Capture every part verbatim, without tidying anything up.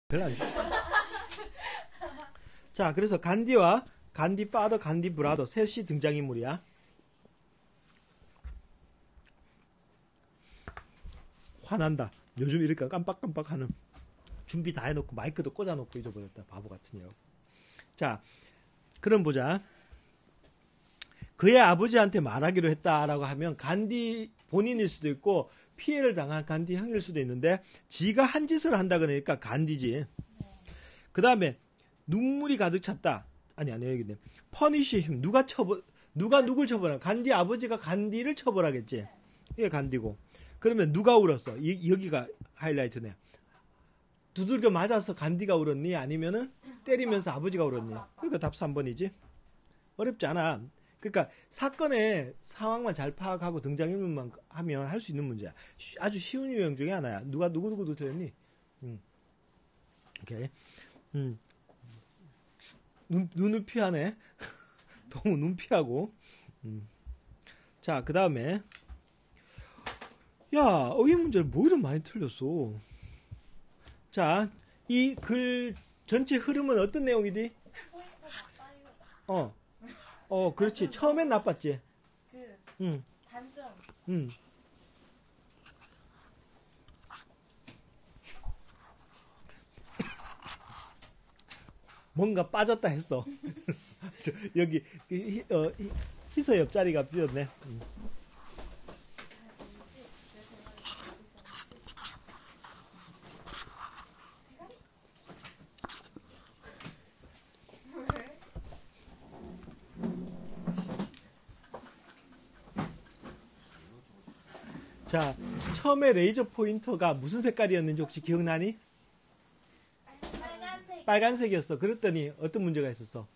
별로 안 좋아. 자, 그래서 간디와 간디 파더, 간디 브라더 셋이 등장인물이야. 화난다. 요즘 이렇게 깜빡깜빡하는. 준비 다 해놓고 마이크도 꽂아놓고 잊어버렸다. 바보 같은 년. 자, 그럼 보자. 그의 아버지한테 말하기로 했다라고 하면 간디 본인일 수도 있고 피해를 당한 간디 형일 수도 있는데 지가 한 짓을 한다 그러니까 간디지. 그 다음에 눈물이 가득 찼다. 아니 아니 여기네. 퍼니시 힘 누가 처벌 누가 누굴 처벌한? 간디 아버지가 간디를 처벌하겠지. 이게 간디고. 그러면 누가 울었어? 이, 여기가 하이라이트네. 두들겨 맞아서 간디가 울었니? 아니면은 때리면서 아버지가 울었니? 그러니까 답 삼 번이지. 어렵지 않아. 그러니까 사건의 상황만 잘 파악하고 등장인물만 하면 할 수 있는 문제야. 쉬, 아주 쉬운 유형 중에 하나야. 누가 누구누구 들었니? 음. 오케이. 음. 눈, 눈을 피하네. 동우 눈 피하고. 음. 자, 그 다음에. 야, 어휘 문제를 뭐 이렇게 많이 틀렸어. 자, 이 글 전체 흐름은 어떤 내용이지? 어. 어, 그렇지. 처음엔 나빴지. 그, 응. 단점. 응. 뭔가 빠졌다 했어. 저, 여기, 희, 어, 희, 희서 옆자리가 비었네. 응. 자, 처음에 레이저 포인터가 무슨 색깔이었는지 혹시 기억나니? 빨간색. 빨간색이었어. 그랬더니 어떤 문제가 있었어?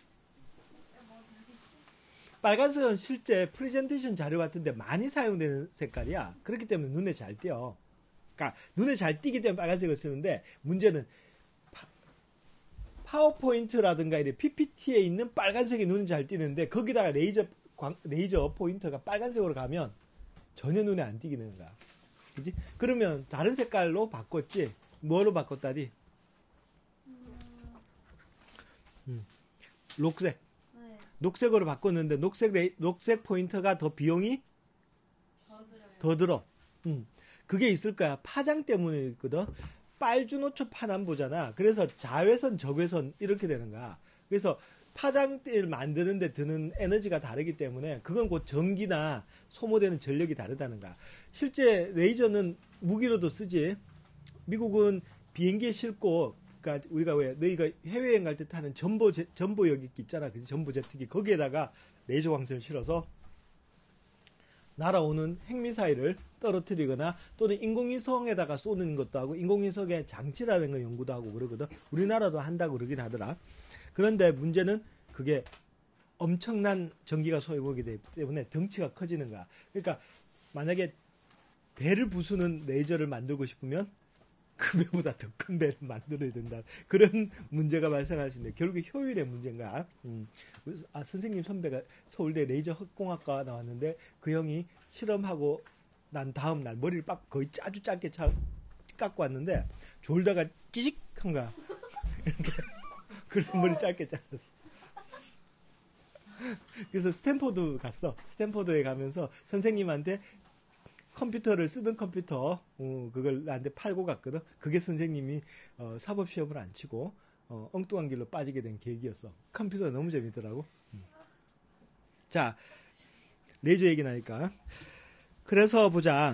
빨간색은 실제 프레젠테이션 자료 같은데 많이 사용되는 색깔이야. 그렇기 때문에 눈에 잘 띄어. 그러니까 눈에 잘 띄기 때문에 빨간색을 쓰는데 문제는 파, 파워포인트라든가 이런 피피티에 있는 빨간색이 눈에 잘 띄는데 거기다가 레이저 광, 레이저 포인터가 빨간색으로 가면 전혀 눈에 안 띄게 되는 거야. 그지? 그러면 다른 색깔로 바꿨지? 뭐로 바꿨다니? 음. 녹색. 네. 녹색으로 바꿨는데 녹색 레이, 녹색 포인터가 더 비용이 더 들어요. 더 들어. 음. 그게 있을 거야. 파장 때문에 있거든. 빨주노초 파남보잖아. 그래서 자외선, 적외선 이렇게 되는 거야. 그래서 파장대를 만드는데 드는 에너지가 다르기 때문에 그건 곧 전기나 소모되는 전력이 다르다는 거야. 실제 레이저는 무기로도 쓰지. 미국은 비행기에 싣고, 그러니까 우리가 왜 너희가 해외여행 갈 때 타는 전보 제, 전보 여객기 있잖아. 그지? 전보 제트기 거기에다가 레이저 광선을 실어서 날아오는 핵미사일을 떨어뜨리거나 또는 인공위성에다가 쏘는 것도 하고 인공위성의 장치라는 걸 연구도 하고 그러거든. 우리나라도 한다고 그러긴 하더라. 그런데 문제는 그게 엄청난 전기가 소요되기 때문에 덩치가 커지는 거야. 그러니까 만약에 배를 부수는 레이저를 만들고 싶으면 그 배보다 더 큰 배를 만들어야 된다. 그런 문제가 발생할 수 있는데 결국에 효율의 문제인가. 음. 아, 선생님 선배가 서울대 레이저 흑공학과 나왔는데 그 형이 실험하고 난 다음 날 머리를 빡 거의 아주 짧게 차, 깎고 왔는데 졸다가 찌직한 거야. 이렇게. 그래서 머리 짧게 잘랐어. 그래서 스탠포드 갔어. 스탠포드에 가면서 선생님한테 컴퓨터를 쓰던 컴퓨터 어, 그걸 나한테 팔고 갔거든. 그게 선생님이 어, 사법시험을 안 치고 어, 엉뚱한 길로 빠지게 된 계기였어. 컴퓨터가 너무 재밌더라고. 음. 자, 레이저 얘기 나니까. 그래서 보자.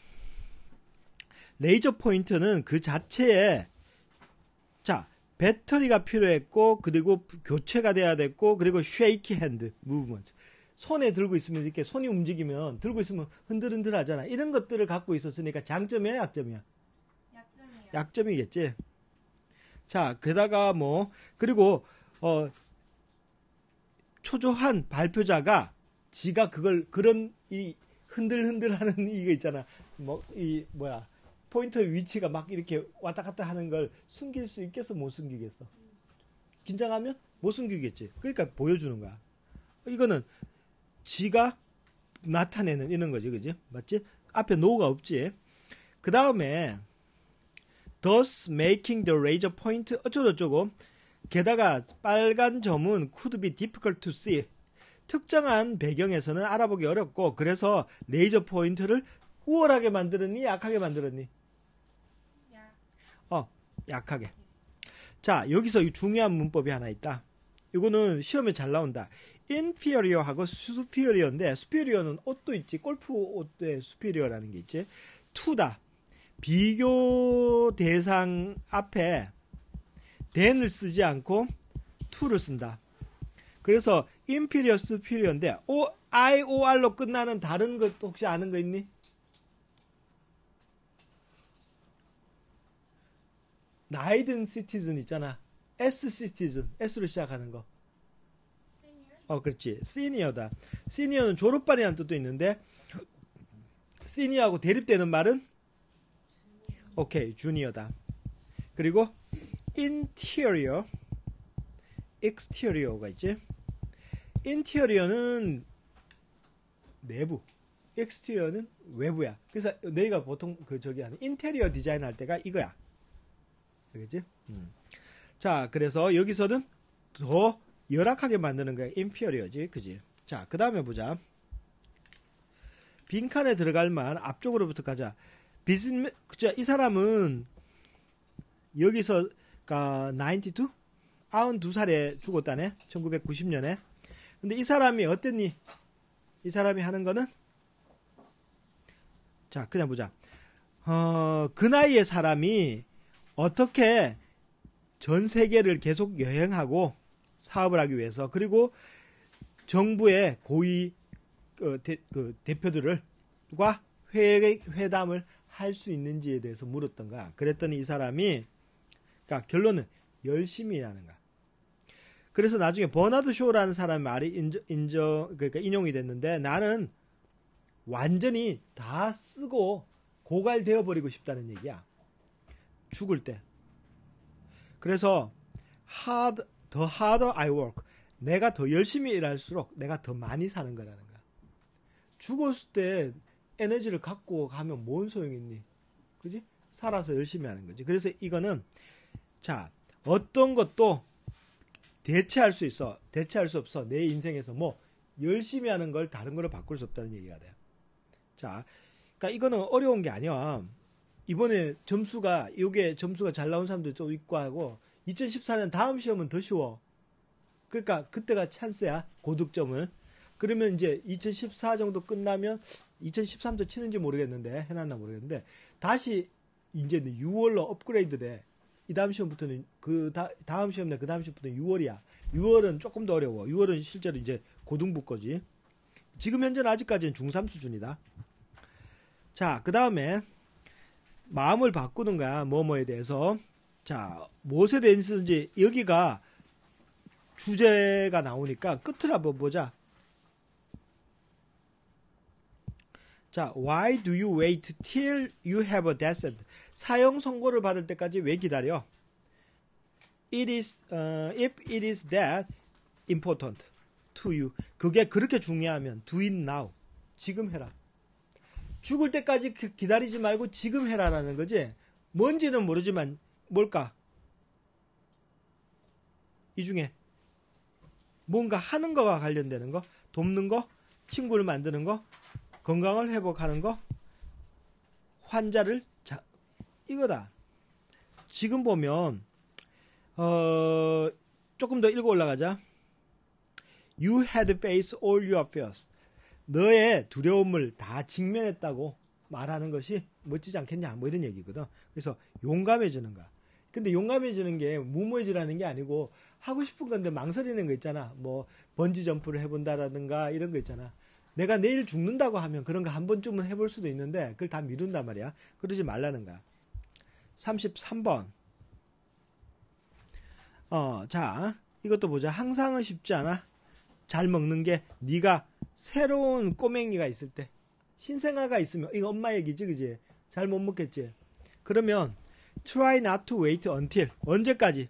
레이저 포인터는 그 자체에 자 배터리가 필요했고 그리고 교체가 돼야 됐고 그리고 쉐이키 핸드 무브먼트 손에 들고 있으면 이렇게 손이 움직이면 들고 있으면 흔들흔들 하잖아. 이런 것들을 갖고 있었으니까 장점이야 약점이야? 약점이요. 약점이겠지. 자 게다가 뭐 그리고 어 초조한 발표자가 지가 그걸 그런 이 흔들흔들하는 이거 있잖아. 뭐 이 뭐야 포인터 위치가 막 이렇게 왔다 갔다 하는 걸 숨길 수 있겠어? 못 숨기겠어? 긴장하면 못 숨기겠지. 그러니까 보여주는 거야. 이거는 지가 나타내는 이런 거지, 그지? 맞지? 앞에 노가 없지. 그 다음에 thus making the razor point 어쩌고저쩌고. 게다가 빨간 점은 could be difficult to see. 특정한 배경에서는 알아보기 어렵고 그래서 레이저 포인트를 우월하게 만들었니? 약하게 만들었니? 야. 어, 약하게. 자, 여기서 이 중요한 문법이 하나 있다. 이거는 시험에 잘 나온다. inferior하고 superior인데 superior는 옷도 있지. 골프 옷에 superior라는 게 있지. to다. 비교 대상 앞에 than을 쓰지 않고 to를 쓴다. 그래서 inferior, superior인데 o, I, or로 끝나는 다른 것 혹시 아는 거 있니? 나이든 시티즌 있잖아. S 시티즌, S로 시작하는 거. 시니어? 어, 그렇지. 시니어다. 시니어는 졸업반이라는 뜻도 있는데 시니어하고 대립되는 말은 오케이, 주니어다. 그리고 interior, exterior가 있지. interior는 내부, exterior는 외부야. 그래서 너희가 보통 그 저기 하는 인테리어 디자인 할 때가 이거야. 그렇지? 음. 자, 그래서 여기서는 더 열악하게 만드는 거야. inferior지, 그지? 자, 그 다음에 보자. 빈칸에 들어갈 만 앞쪽으로부터 가자. 비즈니스, 그죠? 이 사람은 여기서가 구십이? 구십이 살에 죽었다네. 천구백구십 년에. 근데 이 사람이 어땠니? 이 사람이 하는 거는 자, 그냥 보자. 어, 그 나이의 사람이 어떻게 전 세계를 계속 여행하고 사업을 하기 위해서 그리고 정부의 고위 그, 대, 그 대표들과 회, 회담을 할 수 있는지에 대해서 물었던 거야. 그랬더니 이 사람이 그러니까 결론은 열심히 하는 거야. 그래서 나중에 버나드 쇼라는 사람의 말이 인정, 인정 그러니까 인용이 됐는데 나는 완전히 다 쓰고 고갈되어 버리고 싶다는 얘기야. 죽을 때. 그래서 hard, the harder I work. 내가 더 열심히 일할수록 내가 더 많이 사는 거라는 거야. 죽었을 때 에너지를 갖고 가면 뭔 소용이 있니? 그지? 살아서 열심히 하는 거지. 그래서 이거는 자, 어떤 것도 대체할 수 있어. 대체할 수 없어. 내 인생에서 뭐 열심히 하는 걸 다른 거로 바꿀 수 없다는 얘기가 돼. 자, 그러니까 이거는 어려운 게 아니야. 이번에 점수가 이게 점수가 잘 나온 사람도 좀 있고 하고 이천십사 년 다음 시험은 더 쉬워. 그러니까 그때가 찬스야. 고득점을. 그러면 이제 이천십사 정도 끝나면 이천십삼도 치는지 모르겠는데 해놨나 모르겠는데 다시 이제 유월로 업그레이드 돼. 이 다음 시험부터는 그 다, 다음 시험내 그 다음 시험부터는 유월이야. 유월은 조금 더 어려워. 유월은 실제로 이제 고등부 거지. 지금 현재는 아직까지는 중삼 수준이다. 자, 그 다음에 마음을 바꾸는 거야. 뭐뭐에 대해서. 자, 무엇에 대해서인지 여기가 주제가 나오니까 끝을 한번 보자. 자, why do you wait till you have a death sentence? 사형 선고를 받을 때까지 왜 기다려? It is, uh, if it is that important to you. 그게 그렇게 중요하면 do it now. 지금 해라. 죽을 때까지 기다리지 말고 지금 해라라는 거지. 뭔지는 모르지만 뭘까? 이 중에 뭔가 하는 거와 관련되는 거, 돕는 거, 친구를 만드는 거, 건강을 회복하는 거, 환자를 자, 이거다. 지금 보면 어, 조금 더 읽어 올라가자. You had faced all your fears. 너의 두려움을 다 직면했다고 말하는 것이 멋지지 않겠냐, 뭐 이런 얘기거든. 그래서 용감해지는 거야. 근데 용감해지는 게 무모해지라는 게 아니고 하고 싶은 건데 망설이는 거 있잖아. 뭐 번지 점프를 해본다라든가 이런 거 있잖아. 내가 내일 죽는다고 하면 그런 거 한 번쯤은 해볼 수도 있는데 그걸 다 미룬단 말이야. 그러지 말라는 거야. 삼십삼 번. 어, 자, 이것도 보자. 항상은 쉽지 않아. 잘 먹는 게 네가 새로운 꼬맹이가 있을 때, 신생아가 있으면 이거 엄마 얘기지, 그지? 잘 못 먹겠지. 그러면 try not to wait until 언제까지?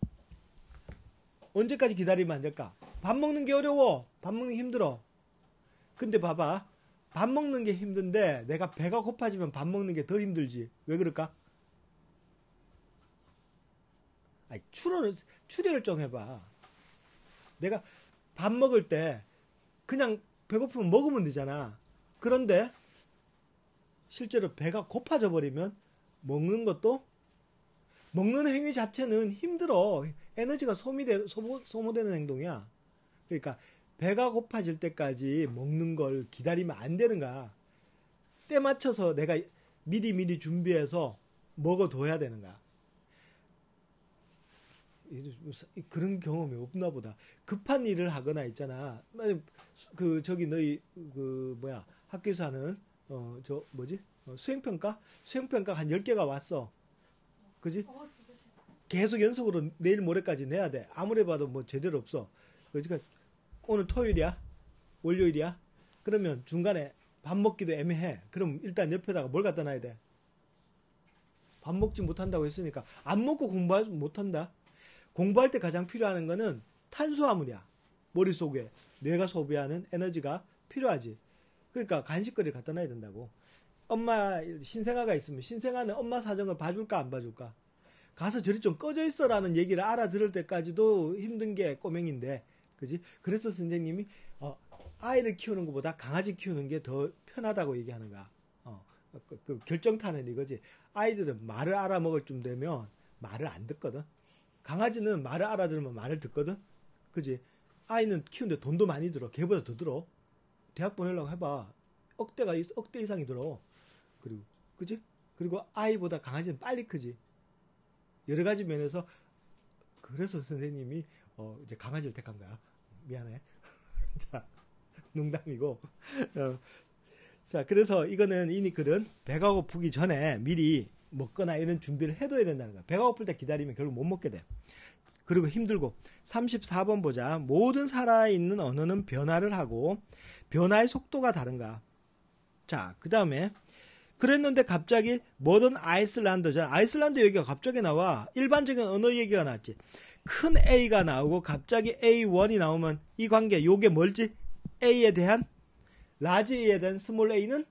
언제까지 기다리면 안 될까? 밥 먹는 게 어려워. 밥 먹는 게 힘들어. 근데 봐봐. 밥 먹는 게 힘든데 내가 배가 고파지면 밥 먹는 게 더 힘들지. 왜 그럴까? 아니, 추론을, 추리를 좀 해봐. 내가 밥 먹을 때 그냥 배고프면 먹으면 되잖아. 그런데 실제로 배가 고파져 버리면 먹는 것도 먹는 행위 자체는 힘들어. 에너지가 소비되, 소모, 소모되는 행동이야. 그러니까 배가 고파질 때까지 먹는 걸 기다리면 안 되는 거야. 때 맞춰서 내가 미리 미리 준비해서 먹어둬야 되는 거야. 그런 경험이 없나 보다. 급한 일을 하거나 있잖아. 그 저기 너희 그 뭐야 학교에서 하는 어 저 뭐지 어, 수행평가 수행평가 한 열 개가 왔어. 그지? 어, 진짜 싫다. 계속 연속으로 내일 모레까지 내야 돼. 아무리 봐도 뭐 제대로 없어. 그러니까 오늘 토요일이야? 월요일이야? 그러면 중간에 밥 먹기도 애매해. 그럼 일단 옆에다가 뭘 갖다 놔야 돼? 밥 먹지 못한다고 했으니까 안 먹고 공부하지 못한다. 공부할 때 가장 필요한 거는 탄수화물이야. 머릿속에 뇌가 소비하는 에너지가 필요하지. 그러니까 간식거리를 갖다 놔야 된다고. 엄마 신생아가 있으면 신생아는 엄마 사정을 봐줄까 안 봐줄까? 가서 저리 좀 꺼져 있어라는 얘기를 알아들을 때까지도 힘든 게 꼬맹인데, 그지? 그래서 선생님이 어, 아이를 키우는 것보다 강아지 키우는 게 더 편하다고 얘기하는 거야. 어, 그, 그 결정타는 이거지. 아이들은 말을 알아먹을 쯤 되면 말을 안 듣거든. 강아지는 말을 알아들으면 말을 듣거든. 그지? 아이는 키우는데 돈도 많이 들어. 걔보다 더 들어. 대학 보내려고 해봐. 억대가 억대 이상이 들어. 그리고 그지? 그리고 아이보다 강아지는 빨리 크지. 여러 가지 면에서 그래서 선생님이 어 이제 강아지를 택한 거야. 미안해. 자, 농담이고. 어. 자, 그래서 이거는 이 니클은 배가 고프기 전에 미리 먹거나 이런 준비를 해둬야 된다는 거야. 배가 고플 때 기다리면 결국 못 먹게 돼. 그리고 힘들고. 삼십사 번 보자. 모든 살아있는 언어는 변화를 하고 변화의 속도가 다른가. 자, 그 다음에 그랬는데 갑자기 모던 아이슬란드잖아. 아이슬란드 얘기가 갑자기 나와. 일반적인 언어 얘기가 나왔지. 큰 A가 나오고 갑자기 에이 원이 나오면 이 관계 요게 뭘지? A에 대한 라지 A에 대한 스몰 A는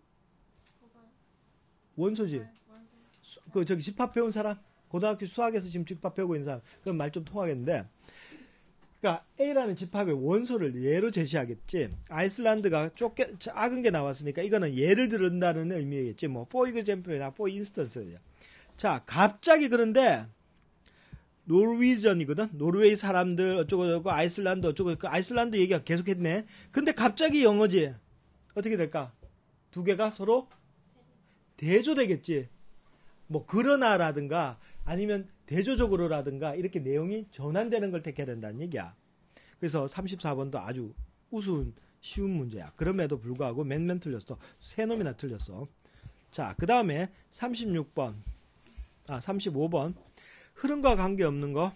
원소지. 그 저기 집합 배운 사람, 고등학교 수학에서 지금 집합 배우고 있는 사람, 그럼 말 좀 통하겠는데, 그러니까 A라는 집합의 원소를 예로 제시하겠지. 아이슬란드가 좁게 작은 게 나왔으니까 이거는 예를 들은다는 의미겠지. 뭐 for example이나 for instance. 자, 갑자기 그런데 노르위전이거든. 노르웨이 사람들 어쩌고 저쩌고 아이슬란드 어쩌고 그 아이슬란드 얘기가 계속했네. 근데 갑자기 영어지. 어떻게 될까? 두 개가 서로 대조되겠지. 뭐 그러나라든가 아니면 대조적으로라든가 이렇게 내용이 전환되는 걸 택해야 된다는 얘기야. 그래서 삼십사 번도 아주 우스운 쉬운 문제야. 그럼에도 불구하고 몇몇 틀렸어. 세 놈이나 틀렸어. 자, 그 다음에 삼십육 번 아 삼십오 번 흐름과 관계없는 거.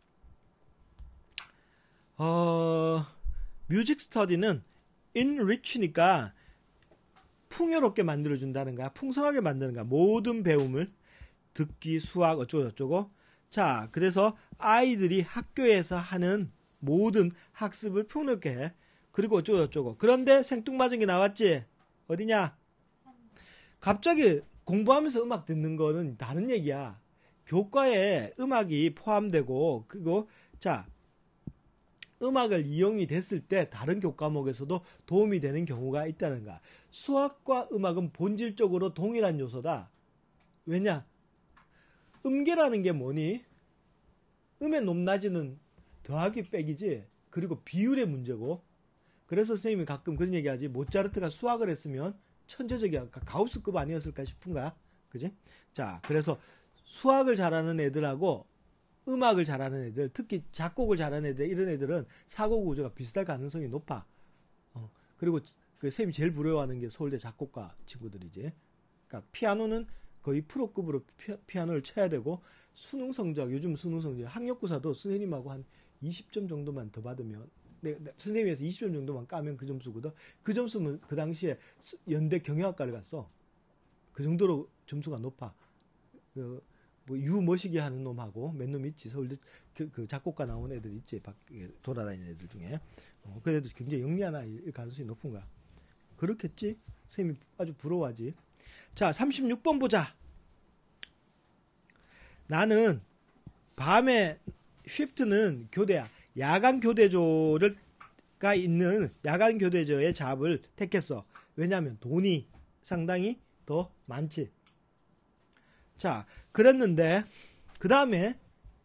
어 뮤직 스터디는 enrich니까 풍요롭게 만들어준다는 거야. 풍성하게 만드는 거야. 모든 배움을 듣기, 수학 어쩌고 저쩌고. 자, 그래서 아이들이 학교에서 하는 모든 학습을 풍요롭게 해. 그리고 어쩌고 저쩌고. 그런데 생뚱맞은 게 나왔지? 어디냐? 갑자기 공부하면서 음악 듣는 거는 다른 얘기야. 교과에 음악이 포함되고, 그리고 자, 음악을 이용이 됐을 때 다른 교과목에서도 도움이 되는 경우가 있다는 거야. 수학과 음악은 본질적으로 동일한 요소다. 왜냐? 음계라는 게 뭐니? 음의 높낮이는 더하기 빼기지. 그리고 비율의 문제고. 그래서 선생님이 가끔 그런 얘기하지. 모차르트가 수학을 했으면 천재적이야. 가우스급 아니었을까 싶은 거야. 그지? 자, 그래서 수학을 잘하는 애들하고 음악을 잘하는 애들, 특히 작곡을 잘하는 애들, 이런 애들은 사고 구조가 비슷할 가능성이 높아. 어, 그리고 그 쌤이 제일 부러워하는 게 서울대 작곡가 친구들이지. 그러니까 피아노는 거의 프로급으로 피, 피아노를 쳐야 되고, 수능 성적, 요즘 수능 성적, 학력고사도 선생님하고 한 이십 점 정도만 더 받으면, 내, 내, 선생님에서 이십 점 정도만 까면 그 점수거든. 그 점수면 그 당시에 연대 경영학과를 갔어. 그 정도로 점수가 높아. 그, 뭐, 유 머시기 하는 놈하고 몇 놈 있지. 서울대 그, 그 작곡가 나온 애들 있지. 밖에 돌아다니는 애들 중에. 어, 그래도 굉장히 영리한 아이일 가능성이 높은 거야. 그렇겠지? 선생님이 아주 부러워하지. 자, 삼십육 번 보자. 나는 밤에 쉬프트는 교대야. 야간 교대조를 가 있는 야간 교대조의 잡을 택했어. 왜냐하면 돈이 상당히 더 많지. 자, 그랬는데 그 다음에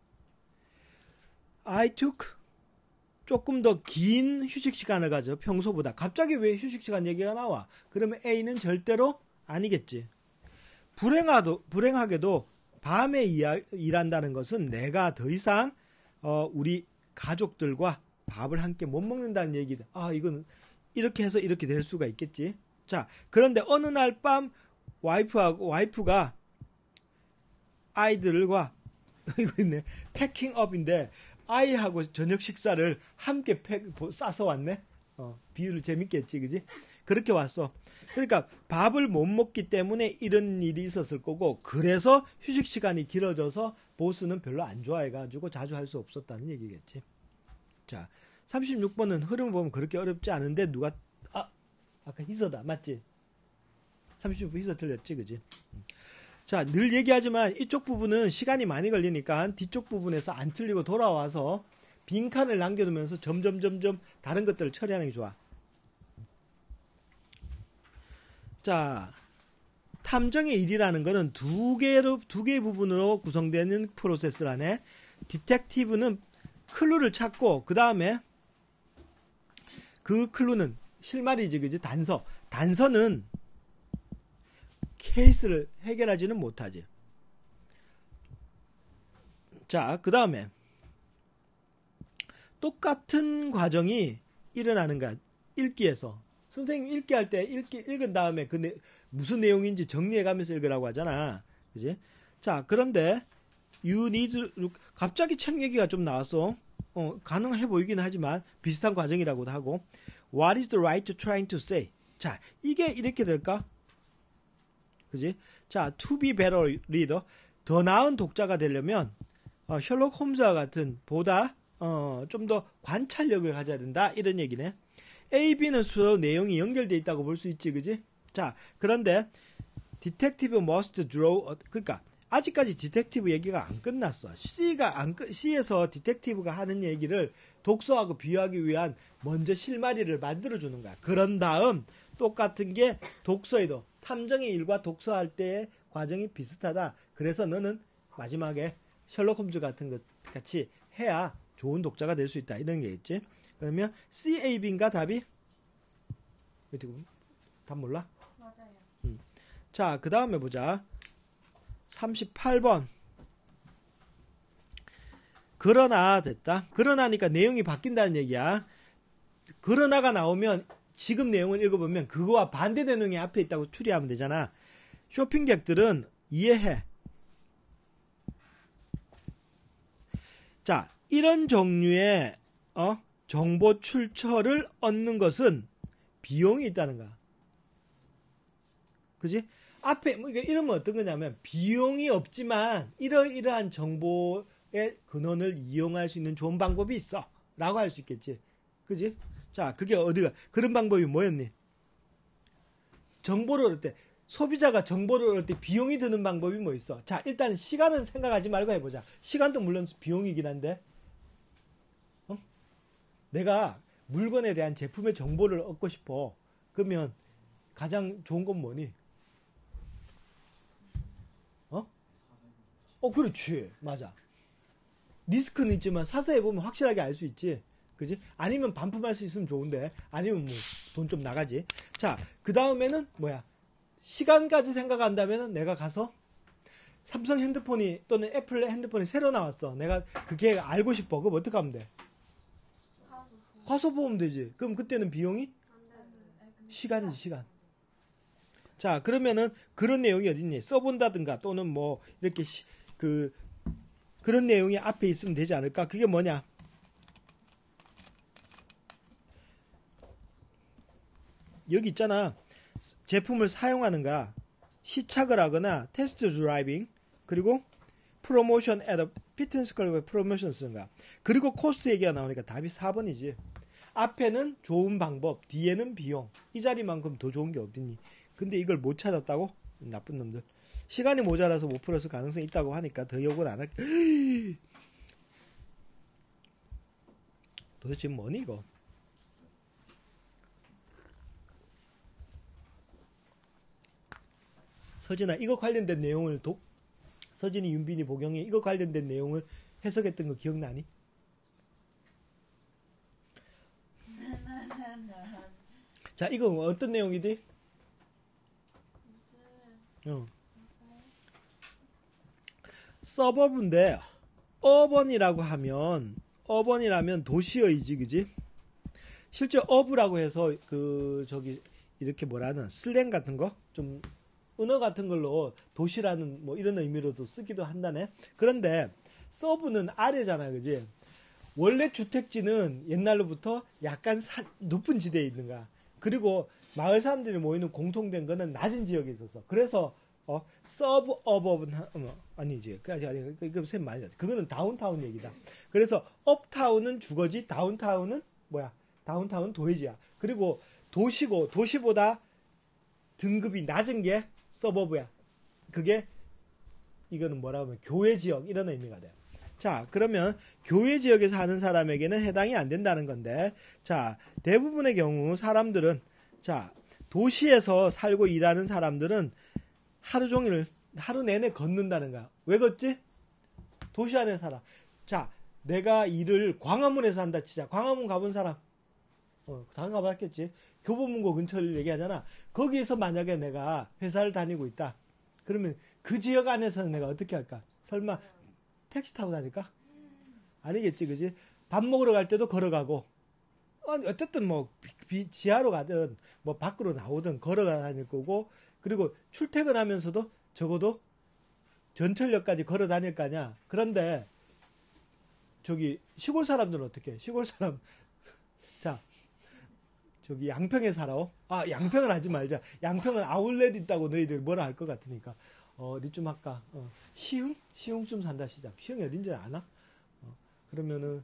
I took 조금 더 긴 휴식 시간을 가져. 평소보다. 갑자기 왜 휴식 시간 얘기가 나와? 그러면 A는 절대로 아니겠지. 불행하도, 불행하게도 밤에 일한다는 것은 내가 더 이상 어, 우리 가족들과 밥을 함께 못 먹는다는 얘기다. 아, 이건 이렇게 해서 이렇게 될 수가 있겠지. 자, 그런데 어느 날 밤 와이프하고 와이프가 아이들과 이거 있네. 패킹업인데 아이하고 저녁 식사를 함께 팩 싸서 왔네. 어, 비유를 재밌게 했지, 그지? 그렇게 왔어. 그러니까 밥을 못 먹기 때문에 이런 일이 있었을 거고, 그래서 휴식 시간이 길어져서 보스는 별로 안 좋아해가지고 자주 할 수 없었다는 얘기겠지. 자, 삼십육 번은 흐름을 보면 그렇게 어렵지 않은데 누가 아 아까 희서다 맞지? 삼십육 번 희서 틀렸지, 그지? 자, 늘 얘기하지만 이쪽 부분은 시간이 많이 걸리니까 뒤쪽 부분에서 안 틀리고 돌아와서 빈칸을 남겨두면서 점점 점점 다른 것들을 처리하는 게 좋아. 자, 탐정의 일이라는 것은 두 개로 두 개의 부분으로 구성되는 프로세스라네. 디텍티브는 클루를 찾고 그 다음에 그 클루는 실마리지, 그지? 단서. 단서는 케이스를 해결하지는 못하지. 자, 그 다음에 똑같은 과정이 일어나는 거야. 읽기에서. 선생님 읽기 할 때 읽기 읽은 다음에 그 내, 무슨 내용인지 정리해가면서 읽으라고 하잖아. 그지? 자, 그런데 you need 갑자기 책 얘기가 좀 나왔어. 어, 가능해 보이긴 하지만 비슷한 과정이라고도 하고. What is the writer trying to say? 자, 이게 이렇게 될까? 그지? 자, to be better reader. 더 나은 독자가 되려면 어, 셜록 홈즈와 같은 보다 어, 좀 더 관찰력을 가져야 된다. 이런 얘기네. A, B는 서로 내용이 연결되어 있다고 볼 수 있지, 그지? 자, 그런데 detective must draw, 그러니까 아직까지 디텍티브 얘기가 안 끝났어. C가 안 끝, C에서 디텍티브가 하는 얘기를 독서하고 비유하기 위한 먼저 실마리를 만들어주는 거야. 그런 다음 똑같은 게 독서에도 탐정의 일과 독서할 때의 과정이 비슷하다. 그래서 너는 마지막에 셜록 홈즈 같은 것 같이 해야 좋은 독자가 될 수 있다. 이런 게 있지. 그러면 C, A, B인가 답이? 답 몰라? 맞아요. 음. 자, 그 다음에 보자. 삼십팔 번. 그러나 됐다. 그러나니까 내용이 바뀐다는 얘기야. 그러나가 나오면 지금 내용을 읽어보면 그거와 반대되는 내용이 앞에 있다고 추리하면 되잖아. 쇼핑객들은 이해해. 자, 이런 종류의 어? 정보 출처를 얻는 것은 비용이 있다는 거야. 그지? 앞에, 뭐, 이러면 어떤 거냐면, 비용이 없지만, 이러이러한 정보의 근원을 이용할 수 있는 좋은 방법이 있어. 라고 할 수 있겠지. 그지? 자, 그게 어디가, 그런 방법이 뭐였니? 정보를 얻을 때, 소비자가 정보를 얻을 때 비용이 드는 방법이 뭐 있어? 자, 일단 시간은 생각하지 말고 해보자. 시간도 물론 비용이긴 한데, 어? 내가 물건에 대한 제품의 정보를 얻고 싶어. 그러면 가장 좋은 건 뭐니? 어? 어, 그렇지. 맞아. 리스크는 있지만 사서 해보면 확실하게 알 수 있지. 그지? 아니면 반품할 수 있으면 좋은데, 아니면 뭐 돈 좀 나가지. 자, 그 다음에는 뭐야? 시간까지 생각한다면은 내가 가서 삼성 핸드폰이 또는 애플 핸드폰이 새로 나왔어. 내가 그게 알고 싶어. 그럼 어떻게 하면 돼? 가서 보면 되지. 그럼 그때는 비용이? 시간이지, 시간. 자, 그러면은 그런 내용이 어딨니? 써본다든가 또는 뭐 이렇게 시, 그 그런 내용이 앞에 있으면 되지 않을까? 그게 뭐냐? 여기 있잖아. 제품을 사용하는가, 시착을 하거나 테스트 드라이빙, 그리고 프로모션 at a 피트니스 클럽의 프로모션 쓰는가. 그리고 코스트 얘기가 나오니까 답이 사 번이지. 앞에는 좋은 방법, 뒤에는 비용. 이 자리만큼 더 좋은 게 어딨니? 근데 이걸 못 찾았다고? 나쁜 놈들. 시간이 모자라서 못 풀었을 가능성이 있다고 하니까 더 욕을 안 할게. 도대체 뭐니 이거? 서진아, 이거 관련된 내용을 도, 서진이, 윤빈이, 보경이 이거 관련된 내용을 해석했던 거 기억나니? 자, 이거 어떤 내용이지? 어. 서버브인데 어번이라고 하면 어번이라면 도시어이지, 그지? 실제 어브라고 해서 그 저기 이렇게 뭐라는 슬랭 같은 거 좀 은어 같은 걸로 도시라는 뭐 이런 의미로도 쓰기도 한다네. 그런데 서브는 아래잖아, 그지? 원래 주택지는 옛날로부터 약간 산, 높은 지대에 있는 거야. 그리고 마을 사람들이 모이는 공통된 거는 낮은 지역에 있어서. 그래서 어 서브 어버는 어, 아니지. 그게 아니 그거 셈 많이 나. 그거는 다운타운 얘기다. 그래서 업타운은 주거지, 다운타운은 뭐야? 다운타운 도시야. 그리고 도시고 도시보다 등급이 낮은 게 서버브야. 그게 이거는 뭐라고 하면 교외 지역 이런 의미가 돼요. 자, 그러면 교외 지역에 사는 사람에게는 해당이 안 된다는 건데, 자, 대부분의 경우 사람들은, 자, 도시에서 살고 일하는 사람들은 하루 종일, 하루 내내 걷는다는 거야. 왜 걷지? 도시 안에 살아. 자, 내가 일을 광화문에서 한다 치자. 광화문 가본 사람? 어, 당연 가봤겠지. 교보문고 근처를 얘기하잖아. 거기에서 만약에 내가 회사를 다니고 있다. 그러면 그 지역 안에서는 내가 어떻게 할까? 설마 택시 타고 다닐까? 아니겠지, 그지? 밥 먹으러 갈 때도 걸어가고, 어쨌든 뭐, 비, 지하로 가든, 뭐, 밖으로 나오든 걸어가 다닐 거고, 그리고 출퇴근하면서도 적어도 전철역까지 걸어 다닐 거 아니야. 그런데, 저기, 시골 사람들은 어떻게 해? 시골 사람, 자, 저기, 양평에 살아. 아, 양평은 하지 말자. 양평은 아울렛 있다고 너희들 뭐라 할 것 같으니까. 어, 어디쯤 할까? 어, 시흥? 시흥쯤 산다 시작. 시흥이 어딘지 아나? 어, 그러면은,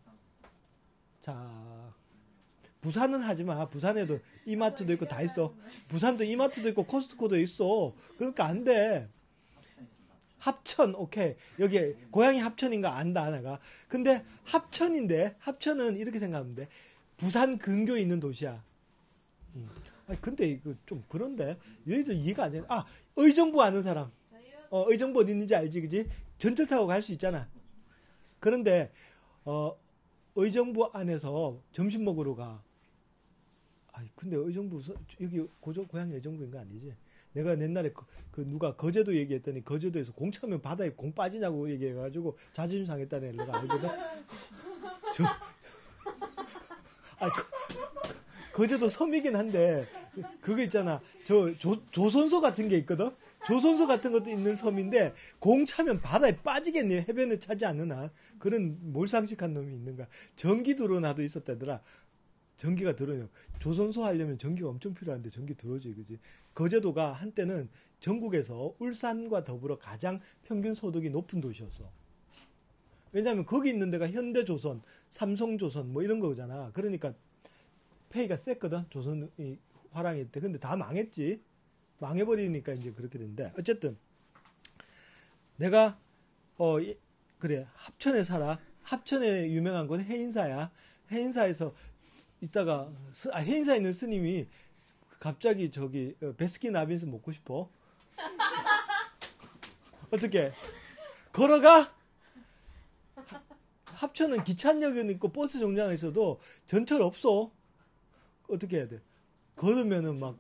자, 부산은 하지 마. 부산에도 이마트도 있고 다 있어. 부산도 이마트도 있고 코스트코도 있어. 그러니까 안 돼. 합천, 오케이. 여기, 고향이 합천인가 안다, 내가. 근데 합천인데, 합천은 이렇게 생각하면 돼. 부산 근교에 있는 도시야. 음. 아니, 근데 이거 좀 그런데, 얘들 이해가 안 돼. 아, 의정부 아는 사람. 어, 의정부 어디 있는지 알지, 그지? 전철 타고 갈 수 있잖아. 그런데, 어, 의정부 안에서 점심 먹으러 가. 아, 근데 의정부, 여기 고조, 고향이 의정부인 거 아니지? 내가 옛날에 그, 그 누가 거제도 얘기했더니 거제도에서 공 차면 바다에 공 빠지냐고 얘기해가지고 자존심 상했다는 애를 내가 알거든? 저, 아, 그, 거제도 섬이긴 한데, 그거 있잖아. 저, 조, 조선소 같은 게 있거든? 조선소 같은 것도 있는 섬인데, 공 차면 바다에 빠지겠네. 해변에 차지 않는 한. 그런 몰상식한 놈이 있는가. 전기 들어오나도 있었다더라. 전기가 들어오냐. 조선소 하려면 전기가 엄청 필요한데, 전기 들어오지, 그지? 거제도가 한때는 전국에서 울산과 더불어 가장 평균 소득이 높은 도시였어. 왜냐면 거기 있는 데가 현대조선, 삼성조선, 뭐 이런 거잖아. 그러니까, 페이가 셌거든. 조선이 화랑일 때. 근데 다 망했지. 망해버리니까 이제 그렇게 된대. 어쨌든 내가 어 그래 합천에 살아. 합천에 유명한 건 해인사야. 해인사에서 있다가 아, 해인사에 있는 스님이 갑자기 저기 베스킨 라빈스 먹고 싶어. 어떻게 걸어가? 합천은 기차역은 있고 버스 정류장에서도 전철 없어. 어떻게 해야 돼? 걸으면은 막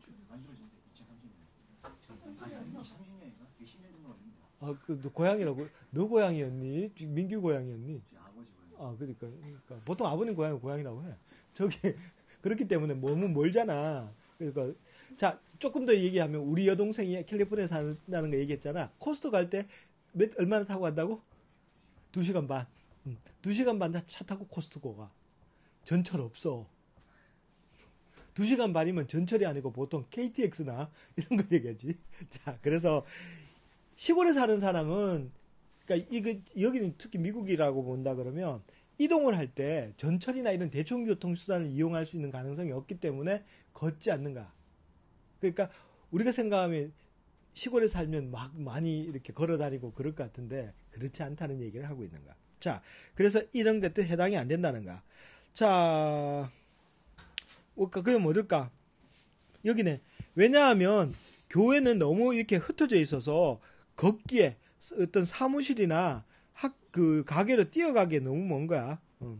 아, 그, 너 고향이라고? 너 고향이었니? 민규 고향이었니? 아, 그러니까, 그러니까. 보통 아버님 고향은 고향이라고 해. 저기, 그렇기 때문에 몸은 멀잖아. 그러니까, 자, 조금 더 얘기하면, 우리 여동생이 캘리포니아에 산다는 거 얘기했잖아. 코스트 갈 때, 몇, 얼마나 타고 간다고? 두 시간 반. 응. 두 시간 반 차 타고 코스트코 가. 전철 없어. 두 시간 반이면 전철이 아니고 보통 케이티엑스나 이런 거 얘기하지. 자, 그래서, 시골에 사는 사람은, 그러니까 이거 여기는 특히 미국이라고 본다 그러면 이동을 할 때 전철이나 이런 대중교통 수단을 이용할 수 있는 가능성이 없기 때문에 걷지 않는가. 그러니까 우리가 생각하면 시골에 살면 막 많이 이렇게 걸어다니고 그럴 것 같은데 그렇지 않다는 얘기를 하고 있는가. 자, 그래서 이런 것들 해당이 안 된다는가. 자, 뭘까? 그게 뭐일까? 여기네. 왜냐하면 교회는 너무 이렇게 흩어져 있어서 걷기에 어떤 사무실이나 학 그 가게로 뛰어가기에 너무 먼 거야. 응.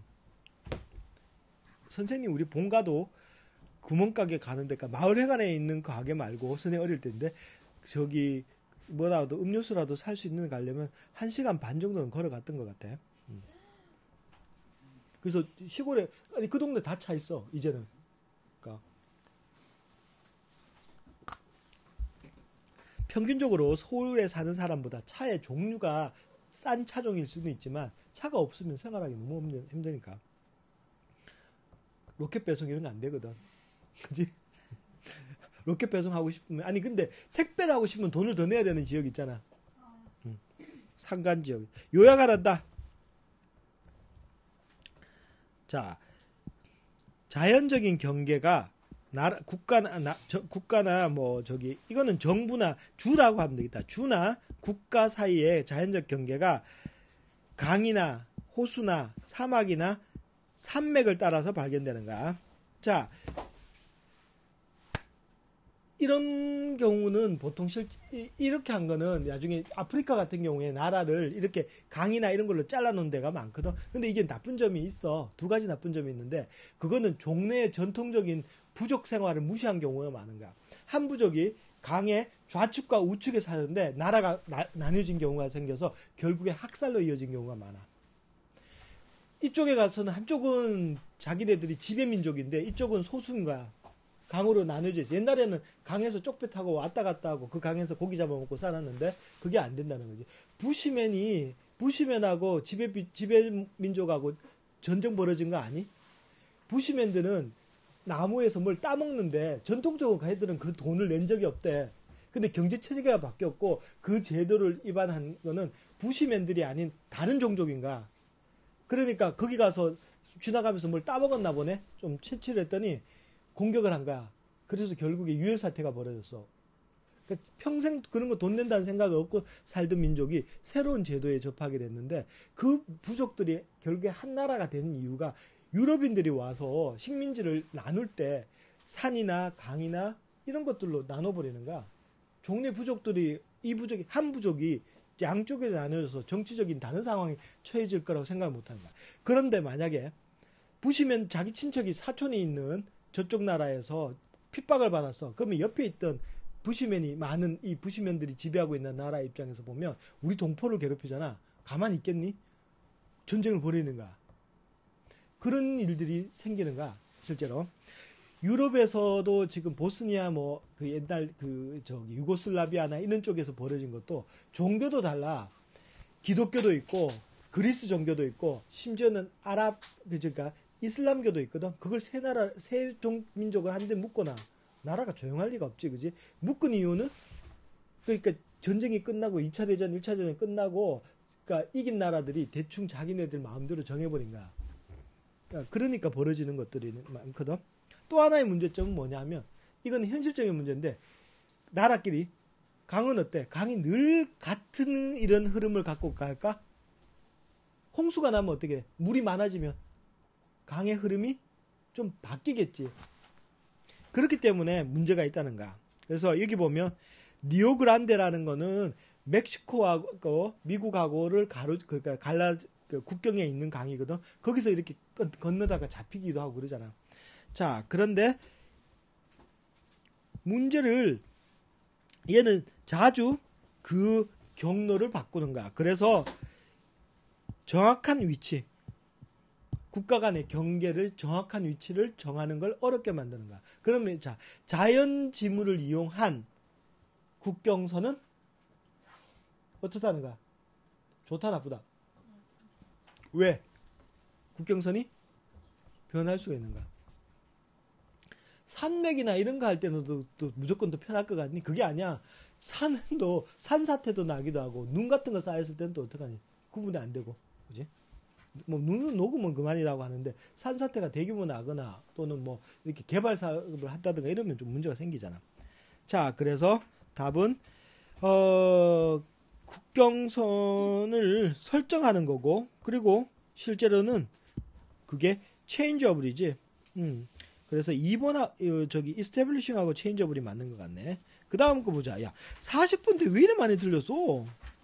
선생님 우리 본가도 구멍가게 가는 데가 마을회관에 있는 가게 말고 선생님 어릴 때인데 저기 뭐라도 음료수라도 살 수 있는 데 가려면 한 시간 반 정도는 걸어갔던 것 같아. 응. 그래서 시골에 아니 그 동네 다 차 있어 이제는. 그러니까 평균적으로 서울에 사는 사람보다 차의 종류가 싼 차종일 수도 있지만 차가 없으면 생활하기 너무 힘드니까 로켓 배송 이런 거 안 되거든. 그지? 로켓 배송하고 싶으면 아니 근데 택배를 하고 싶으면 돈을 더 내야 되는 지역 있잖아. 응. 산간 지역. 요약하란다. 자, 자연적인 경계가 나라 국가나 나, 저, 국가나 뭐 저기 이거는 정부나 주라고 하면 되겠다. 주나 국가 사이의 자연적 경계가 강이나 호수나 사막이나 산맥을 따라서 발견되는 거야. 자, 이런 경우는 보통 실 이렇게 한 거는 나중에 아프리카 같은 경우에 나라를 이렇게 강이나 이런 걸로 잘라놓은 데가 많거든. 근데 이게 나쁜 점이 있어. 두 가지 나쁜 점이 있는데 그거는 종래의 전통적인 부족 생활을 무시한 경우가 많은 거야. 한 부족이 강의 좌측과 우측에 사는데 나라가 나, 나뉘어진 경우가 생겨서 결국에 학살로 이어진 경우가 많아. 이쪽에 가서는 한쪽은 자기네들이 지배민족인데 이쪽은 소수인 거야. 강으로 나눠져 있어. 옛날에는 강에서 쪽배 타고 왔다 갔다 하고 그 강에서 고기 잡아먹고 살았는데 그게 안 된다는 거지. 부시맨이 부시맨하고 지배 지배민족하고 전쟁 벌어진 거 아니? 부시맨들은 나무에서 뭘 따먹는데 전통적으로 걔들은 그 돈을 낸 적이 없대. 근데 경제 체제가 바뀌었고 그 제도를 위반한 거는 부시맨들이 아닌 다른 종족인가. 그러니까 거기 가서 지나가면서 뭘 따먹었나 보네. 좀 채취를 했더니 공격을 한 거야. 그래서 결국에 유혈 사태가 벌어졌어. 그러니까 평생 그런 거 돈 낸다는 생각 없고 살던 민족이 새로운 제도에 접하게 됐는데 그 부족들이 결국에 한 나라가 된 이유가 유럽인들이 와서 식민지를 나눌 때 산이나 강이나 이런 것들로 나눠버리는 거야. 종래 부족들이 이 부족이 한 부족이 양쪽에 나눠져서 정치적인 다른 상황에 처해질 거라고 생각을 못하는 거야. 그런데 만약에 부시면 자기 친척이 사촌이 있는 저쪽 나라에서 핍박을 받았어. 그러면 옆에 있던 부시맨이 많은 이 부시맨들이 지배하고 있는 나라 입장에서 보면 우리 동포를 괴롭히잖아. 가만히 있겠니? 전쟁을 벌이는 거야. 그런 일들이 생기는 거야. 실제로. 유럽에서도 지금 보스니아 뭐 그 옛날 그 저기 유고슬라비아나 이런 쪽에서 벌어진 것도 종교도 달라. 기독교도 있고 그리스 종교도 있고 심지어는 아랍 그러니까 이슬람교도 있거든. 그걸 세 나라 세 종 민족을 한데 묶거나 나라가 조용할 리가 없지, 그지? 묶은 이유는 그러니까 전쟁이 끝나고 이 차 대전, 일 차 대전이 끝나고 그러니까 이긴 나라들이 대충 자기네들 마음대로 정해버린 거야. 그러니까 벌어지는 것들이 많거든. 또 하나의 문제점은 뭐냐면 이건 현실적인 문제인데 나라끼리 강은 어때? 강이 늘 같은 이런 흐름을 갖고 갈까? 홍수가 나면 어떻게 돼? 물이 많아지면 강의 흐름이 좀 바뀌겠지. 그렇기 때문에 문제가 있다는 거야. 그래서 여기 보면 리오그란데라는 거는 멕시코하고 미국하고를 가로 그러니까 갈라 그 국경에 있는 강이거든. 거기서 이렇게 건너다가 잡히기도 하고 그러잖아. 자, 그런데 문제를 얘는 자주 그 경로를 바꾸는 거야. 그래서 정확한 위치, 국가 간의 경계를 정확한 위치를 정하는 걸 어렵게 만드는 거야. 그러면 자, 자연 지물을 이용한 국경선은 어떻다는 거야? 좋다 나쁘다? 왜? 국경선이 변할 수가 있는 거야. 산맥이나 이런 거 할 때는 또, 또 무조건 더 편할 것 같니? 그게 아니야. 산도, 산사태도 나기도 하고, 눈 같은 거 쌓였을 때는 또 어떡하니? 구분이 안 되고, 그지? 뭐, 눈은 녹으면 그만이라고 하는데, 산사태가 대규모 나거나, 또는 뭐, 이렇게 개발 사업을 한다든가 이러면 좀 문제가 생기잖아. 자, 그래서 답은, 어, 국경선을 설정하는 거고, 그리고 실제로는 그게 changeable이지. 음. 그래서 이 번 하, 저기 establishing하고 changeable이 맞는 것 같네. 그 다음 거 보자. 야, 사십 분인데 왜 이래 많이 들렸어?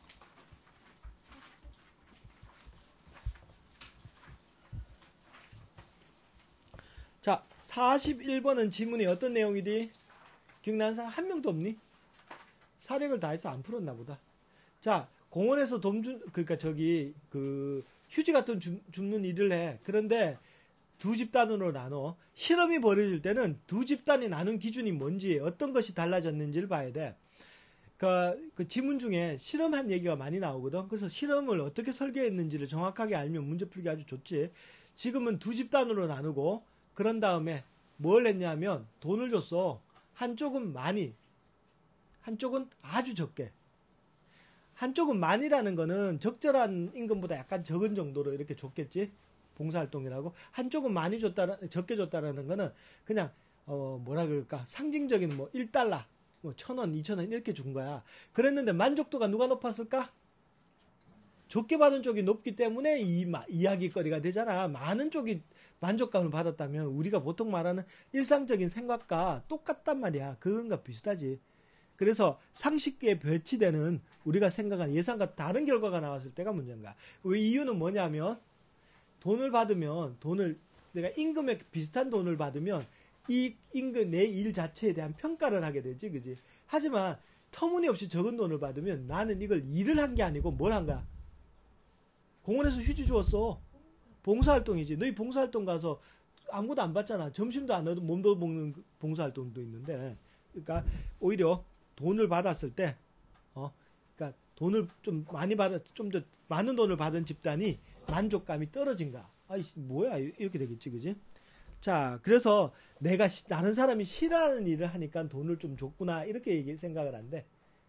자, 사십일 번은 지문이 어떤 내용이디? 기억나는 사람 한 명도 없니? 사력을 다해서 안 풀었나 보다. 자, 공원에서 돔 주, 그러니까 저기 그 휴지 같은 줍, 줍는 일을 해. 그런데 두 집단으로 나눠. 실험이 벌어질 때는 두 집단이 나눈 기준이 뭔지, 어떤 것이 달라졌는지를 봐야 돼. 그, 그 지문 중에 실험한 얘기가 많이 나오거든. 그래서 실험을 어떻게 설계했는지를 정확하게 알면 문제 풀기 아주 좋지. 지금은 두 집단으로 나누고, 그런 다음에 뭘 했냐면 돈을 줬어. 한쪽은 많이, 한쪽은 아주 적게. 한쪽은 많이라는 거는 적절한 임금보다 약간 적은 정도로 이렇게 줬겠지. 봉사활동이라고. 한쪽은 많이 줬다, 적게 줬다라는 거는 그냥 어 뭐라 그럴까, 상징적인 뭐 일 달러, 뭐 천 원, 이천 원 이렇게 준 거야. 그랬는데 만족도가 누가 높았을까? 적게 받은 쪽이 높기 때문에 이 마, 이야기거리가 되잖아. 많은 쪽이 만족감을 받았다면 우리가 보통 말하는 일상적인 생각과 똑같단 말이야. 그건가 비슷하지. 그래서 상식계에 배치되는 우리가 생각한 예상과 다른 결과가 나왔을 때가 문제인가. 그 이유는 뭐냐면, 돈을 받으면, 돈을, 내가 임금에 비슷한 돈을 받으면 이 임금, 내 일 자체에 대한 평가를 하게 되지, 그지? 하지만 터무니없이 적은 돈을 받으면 나는 이걸 일을 한 게 아니고 뭘 한 거야? 공원에서 휴지 주웠어. 봉사활동이지. 너희 봉사활동 가서 아무것도 안 받잖아. 점심도 안 얻어 몸도 먹는 봉사활동도 있는데. 그러니까 오히려 돈을 받았을 때, 어, 그러니까 돈을 좀 많이 받아, 좀 더 많은 돈을 받은 집단이 만족감이 떨어진가. 아이, 뭐야. 이렇게 되겠지, 그지? 자, 그래서 내가, 다른 사람이 싫어하는 일을 하니까 돈을 좀 줬구나. 이렇게 생각을 한대.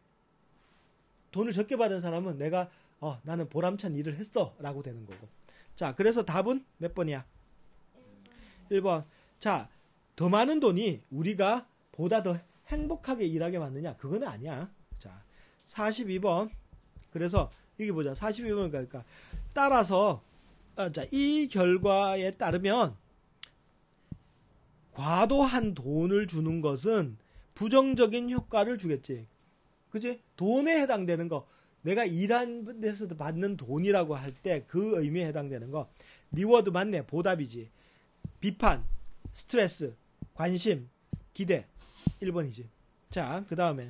돈을 적게 받은 사람은 내가, 어, 나는 보람찬 일을 했어. 라고 되는 거고. 자, 그래서 답은 몇 번이야? 일 번. 자, 더 많은 돈이 우리가 보다 더 행복하게 일하게 만드냐? 그건 아니야. 자, 사십이 번. 그래서 여기 보자. 사십이 번 그러니까 따라서 아, 자, 이 결과에 따르면 과도한 돈을 주는 것은 부정적인 효과를 주겠지. 그지? 돈에 해당되는 거. 내가 일한 데서 받는 돈이라고 할 때 그 의미에 해당되는 거. 리워드 맞네. 보답이지. 비판, 스트레스, 관심, 기대. 일 번이지. 자, 그 다음에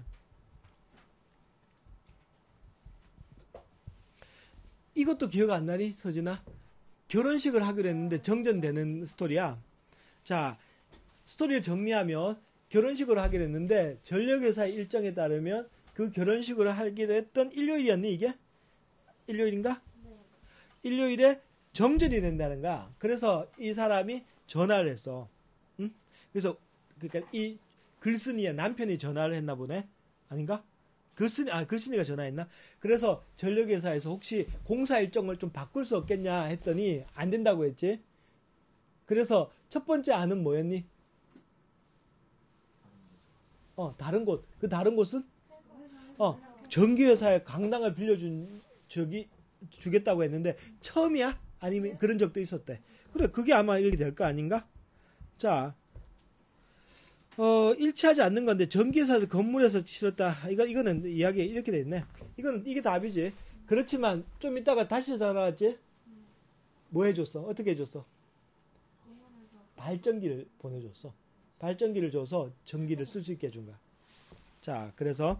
이것도 기억 안 나니? 서진아? 결혼식을 하기로 했는데 정전되는 스토리야. 자, 스토리를 정리하면 결혼식을 하기로 했는데 전력회사의 일정에 따르면 그 결혼식을 하기로 했던 일요일이었니 이게? 일요일인가? 네. 일요일에 정전이 된다는 거야. 그래서 이 사람이 전화를 했어. 응? 그래서 그러니까 이 글쓴이의 남편이 전화를 했나 보네. 아닌가? 글쓴이 아 글쓴이가 전화했나? 그래서 전력회사에서 혹시 공사 일정을 좀 바꿀 수 없겠냐 했더니 안 된다고 했지. 그래서 첫 번째 안은 뭐였니? 어, 다른 곳. 그 다른 곳은? 어, 전기회사에 강당을 빌려준 저기 주겠다고 했는데 처음이야? 아니면 그런 적도 있었대. 그래, 그게 아마 여기 될 거 아닌가? 자, 어, 일치하지 않는 건데 전기회사 건물에서 치렀다. 이거 이거는 이야기 이렇게 돼 있네. 이거는 이게 답이지. 그렇지만 좀 이따가 다시 전화 왔지? 뭐 해줬어? 어떻게 해줬어? 발전기를 보내줬어. 발전기를 줘서 전기를 쓸 수 있게 해준 거야. 자, 그래서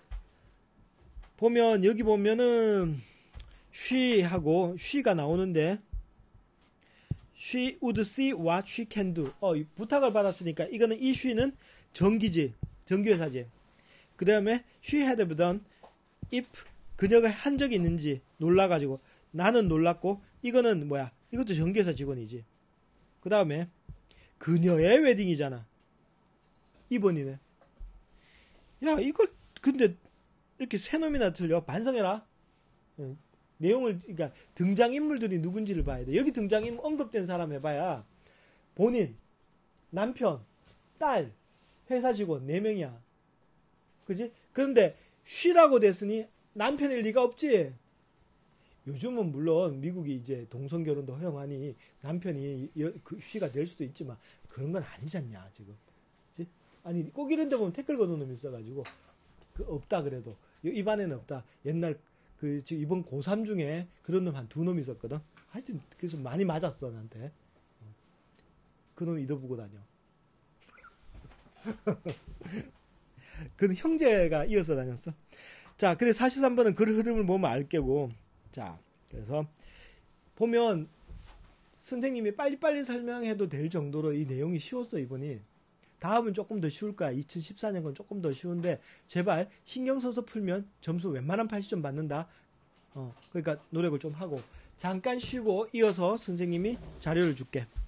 보면 여기 보면은 she하고 she가 나오는데 she would see what she can do. 어, 부탁을 받았으니까 이거는 이 she는 전기지, 전기회사지. 그 다음에 she had done if 그녀가 한 적이 있는지 놀라가지고 나는 놀랐고 이거는 뭐야? 이것도 전기회사 직원이지. 그 다음에 그녀의 웨딩이잖아. 이 번이네. 야, 이걸 근데 이렇게 세 놈이나 틀려. 반성해라. 응. 내용을, 그러니까 등장인물들이 누군지를 봐야 돼. 여기 등장인물 언급된 사람 해봐야 본인, 남편, 딸, 회사 직원 네 명이야. 그지? 그런데 쉬라고 됐으니 남편일 리가 없지. 요즘은 물론 미국이 이제 동성 결혼도 허용하니 남편이 여- 그 휴가 낼 수도 있지만 그런 건 아니잖냐 지금. 그치? 아니 꼭 이런 데 보면 태클 거는 놈이 있어가지고 그 없다 그래도 입안에는 없다. 옛날 그 지금 이번 고삼 중에 그런 놈 한 두 놈 있었거든. 하여튼 그래서 많이 맞았어 나한테. 그 놈이 잊어보고 다녀. 그는 형제가 이어서 다녔어. 자, 그래서 사십삼 번은 그 흐름을 보면 알 게고. 자, 그래서 보면 선생님이 빨리빨리 설명해도 될 정도로 이 내용이 쉬웠어, 이분이. 다음은 조금 더 쉬울 거야. 이천십사 년 건 조금 더 쉬운데 제발 신경 써서 풀면 점수 웬만한 팔십 점 받는다. 어, 그러니까 노력을 좀 하고 잠깐 쉬고 이어서 선생님이 자료를 줄게.